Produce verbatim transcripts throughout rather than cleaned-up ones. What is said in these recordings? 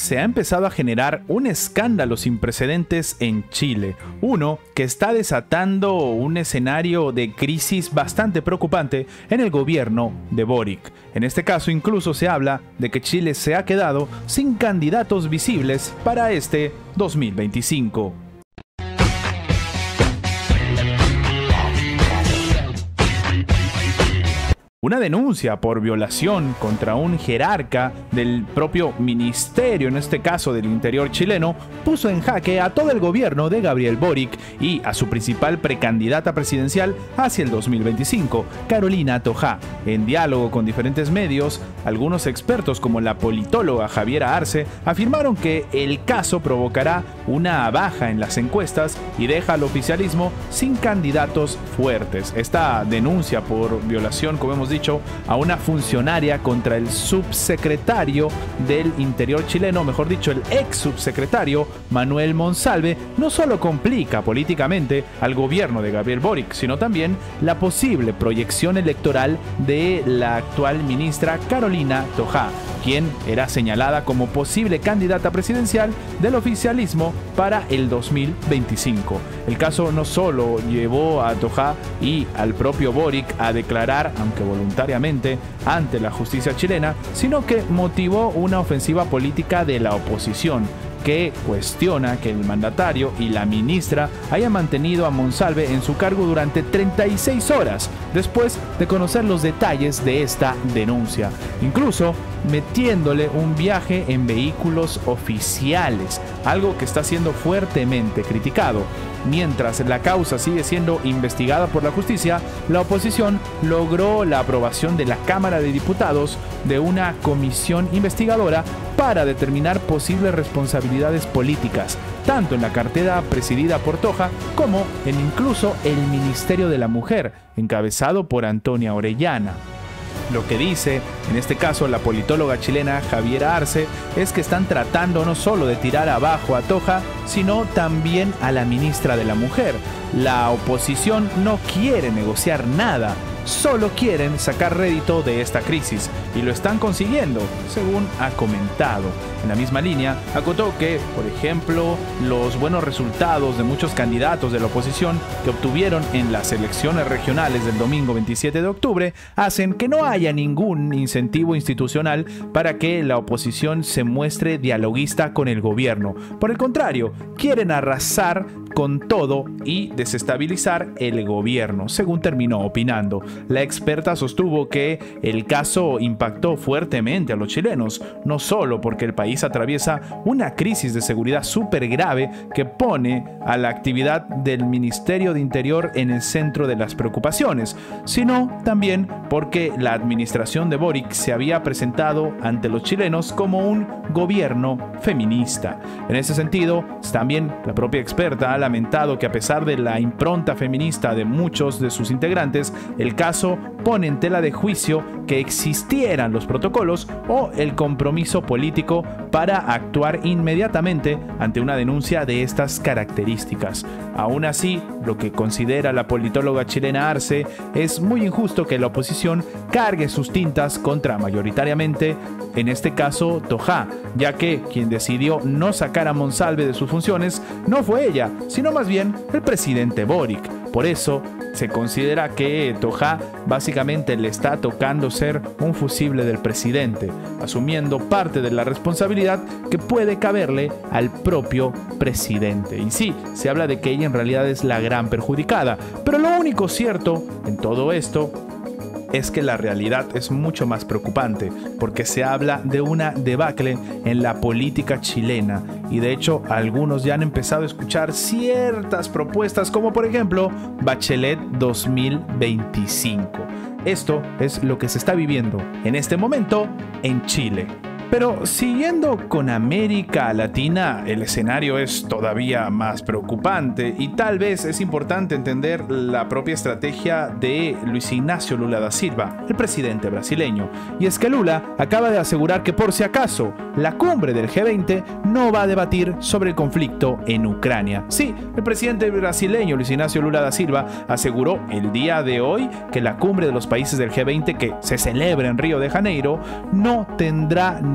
se ha empezado a generar un escándalo sin precedentes en Chile. Uno que está desatando un escenario de crisis bastante preocupante en el gobierno de Boric. En este caso incluso se habla de que Chile se ha quedado sin candidatos visibles para este dos mil veinticinco. Una denuncia por violación contra un jerarca del propio ministerio, en este caso del Interior chileno, puso en jaque a todo el gobierno de Gabriel Boric y a su principal precandidata presidencial hacia el dos mil veinticinco, Carolina Toja. En diálogo con diferentes medios, algunos expertos como la politóloga Javiera Arce afirmaron que el caso provocará una baja en las encuestas y deja al oficialismo sin candidatos fuertes. Esta denuncia por violación, como hemos dicho, a una funcionaria contra el subsecretario del Interior chileno, mejor dicho, el ex subsecretario Manuel Monsalve, no solo complica políticamente al gobierno de Gabriel Boric, sino también la posible proyección electoral de la actual ministra Carolina Toja, quien era señalada como posible candidata presidencial del oficialismo para el dos mil veinticinco. El caso no solo llevó a Toja y al propio Boric a declarar, aunque voluntariamente, ante la justicia chilena, sino que motivó una ofensiva política de la oposición, que cuestiona que el mandatario y la ministra hayan mantenido a Monsalve en su cargo durante treinta y seis horas después de conocer los detalles de esta denuncia, incluso metiéndole un viaje en vehículos oficiales, algo que está siendo fuertemente criticado. Mientras la causa sigue siendo investigada por la justicia, la oposición logró la aprobación de la Cámara de Diputados de una comisión investigadora para determinar posibles responsabilidades políticas, tanto en la cartera presidida por Toja como en incluso el Ministerio de la Mujer, encabezado por Antonia Orellana. Lo que dice, en este caso, la politóloga chilena Javiera Arce, es que están tratando no solo de tirar abajo a Toja, sino también a la ministra de la Mujer. La oposición no quiere negociar nada, solo quieren sacar rédito de esta crisis, y lo están consiguiendo, según ha comentado. En la misma línea, acotó que, por ejemplo, los buenos resultados de muchos candidatos de la oposición que obtuvieron en las elecciones regionales del domingo veintisiete de octubre hacen que no haya ningún incentivo institucional para que la oposición se muestre dialoguista con el gobierno. Por el contrario, quieren arrasar con todo y desestabilizar el gobierno, según terminó opinando. La experta sostuvo que el caso impactó fuertemente a los chilenos, no solo porque el país atraviesa una crisis de seguridad súper grave que pone a la actividad del Ministerio de Interior en el centro de las preocupaciones, sino también porque la administración de Boric se había presentado ante los chilenos como un gobierno feminista. En ese sentido, también la propia experta ha lamentado que a pesar de la impronta feminista de muchos de sus integrantes, el caso pone en tela de juicio que existieran los protocolos o el compromiso político para actuar inmediatamente ante una denuncia de estas características. Aún así, lo que considera la politóloga chilena Arce es muy injusto que la oposición cargue sus tintas contra mayoritariamente, en este caso, Toja, ya que quien decidió no sacar a Monsalve de sus funciones no fue ella, sino más bien el presidente Boric. Por eso, se considera que Toja básicamente le está tocando ser un fusible del presidente, asumiendo parte de la responsabilidad que puede caberle al propio presidente. Y sí, se habla de que ella en realidad es la gran perjudicada, pero lo único cierto en todo esto es que la realidad es mucho más preocupante, porque se habla de una debacle en la política chilena, y de hecho algunos ya han empezado a escuchar ciertas propuestas, como por ejemplo Bachelet dos mil veinticinco. Esto es lo que se está viviendo en este momento en Chile. Pero siguiendo con América Latina, el escenario es todavía más preocupante y tal vez es importante entender la propia estrategia de Luis Ignacio Lula da Silva, el presidente brasileño. Y es que Lula acaba de asegurar que por si acaso la cumbre del G veinte no va a debatir sobre el conflicto en Ucrania. Sí, el presidente brasileño Luis Ignacio Lula da Silva aseguró el día de hoy que la cumbre de los países del G veinte que se celebra en Río de Janeiro no tendrá ni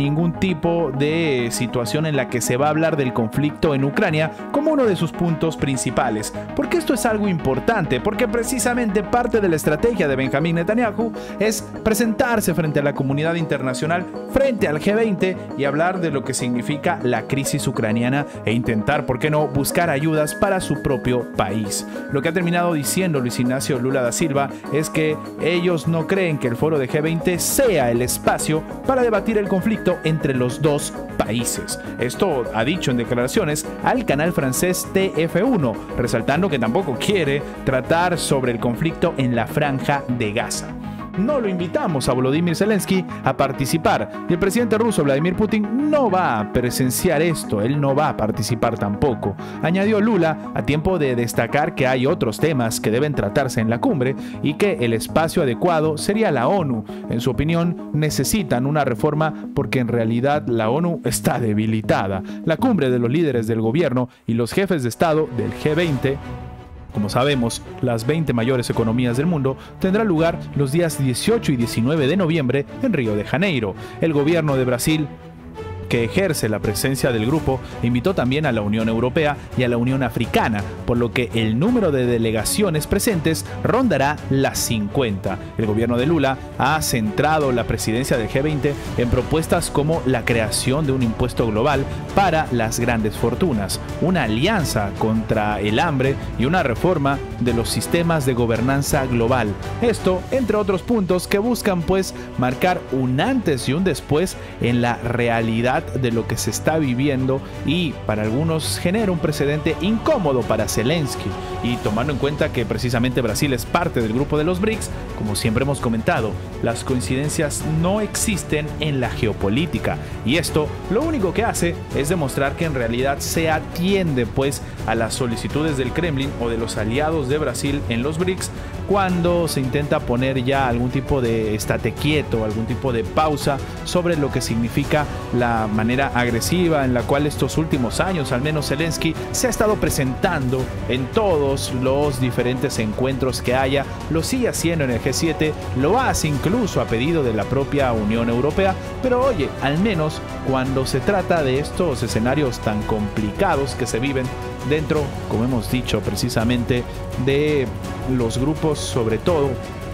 ningún tipo de situación en la que se va a hablar del conflicto en Ucrania como uno de sus puntos principales. Porque esto es algo importante, porque precisamente parte de la estrategia de Benjamín Netanyahu es presentarse frente a la comunidad internacional, frente al G veinte, y hablar de lo que significa la crisis ucraniana e intentar, ¿por qué no?, buscar ayudas para su propio país. Lo que ha terminado diciendo Luis Ignacio Lula da Silva es que ellos no creen que el foro de G veinte sea el espacio para debatir el conflicto entre los dos países. Esto ha dicho en declaraciones al canal francés T F uno, resaltando que tampoco quiere tratar sobre el conflicto en la franja de Gaza. No lo invitamos a Volodymyr Zelensky a participar y el presidente ruso Vladimir Putin no va a presenciar esto, él no va a participar tampoco, añadió Lula, a tiempo de destacar que hay otros temas que deben tratarse en la cumbre y que el espacio adecuado sería la ONU. En su opinión, necesitan una reforma porque en realidad la ONU está debilitada. La cumbre de los líderes del gobierno y los jefes de Estado del G veinte, como sabemos, las veinte mayores economías del mundo, tendrá lugar los días dieciocho y diecinueve de noviembre en Río de Janeiro. El gobierno de Brasil, que ejerce la presencia del grupo, invitó también a la Unión Europea y a la Unión Africana, por lo que el número de delegaciones presentes rondará las cincuenta. El gobierno de Lula ha centrado la presidencia del G veinte en propuestas como la creación de un impuesto global para las grandes fortunas, una alianza contra el hambre y una reforma de los sistemas de gobernanza global. Esto, entre otros puntos que buscan pues marcar un antes y un después en la realidad de lo que se está viviendo y para algunos genera un precedente incómodo para Zelensky. Y tomando en cuenta que precisamente Brasil es parte del grupo de los BRICS, como siempre hemos comentado, las coincidencias no existen en la geopolítica y esto lo único que hace es demostrar que en realidad se atiende pues a las solicitudes del Kremlin o de los aliados de Brasil en los BRICS cuando se intenta poner ya algún tipo de estate quieto, algún tipo de pausa sobre lo que significa la manera agresiva en la cual estos últimos años, al menos Zelensky, se ha estado presentando en todos los diferentes encuentros que haya. Lo sigue haciendo en el G siete, lo hace incluso a pedido de la propia Unión Europea, pero oye, al menos cuando se trata de estos escenarios tan complicados que se viven dentro, como hemos dicho precisamente, de los grupos, sobre todo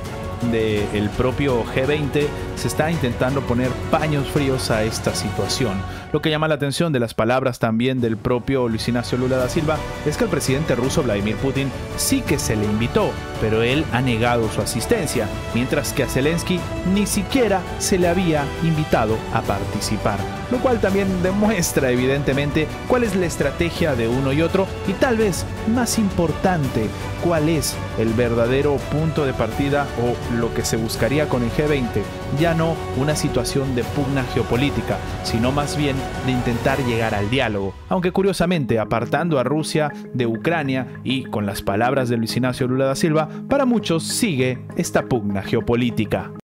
del propio G veinte, se está intentando poner paños fríos a esta situación. Lo que llama la atención de las palabras también del propio Luis Ignacio Lula da Silva es que el presidente ruso Vladimir Putin sí que se le invitó, pero él ha negado su asistencia, mientras que a Zelensky ni siquiera se le había invitado a participar, lo cual también demuestra evidentemente cuál es la estrategia de uno y otro y tal vez más importante, cuál es el verdadero punto de partida o lo que se buscaría con el G veinte, ya no una situación de pugna geopolítica, sino más bien de intentar llegar al diálogo, aunque curiosamente apartando a Rusia de Ucrania y con las palabras de Luis Ignacio Lula da Silva, para muchos sigue esta pugna geopolítica.